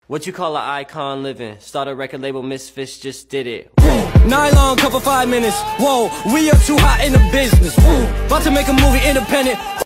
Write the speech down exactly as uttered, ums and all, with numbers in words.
What you call an icon living? Start a record label, Misfits just did it. Nylon couple five minutes. Whoa, we are too hot in the business. Woo, about to make a movie independent.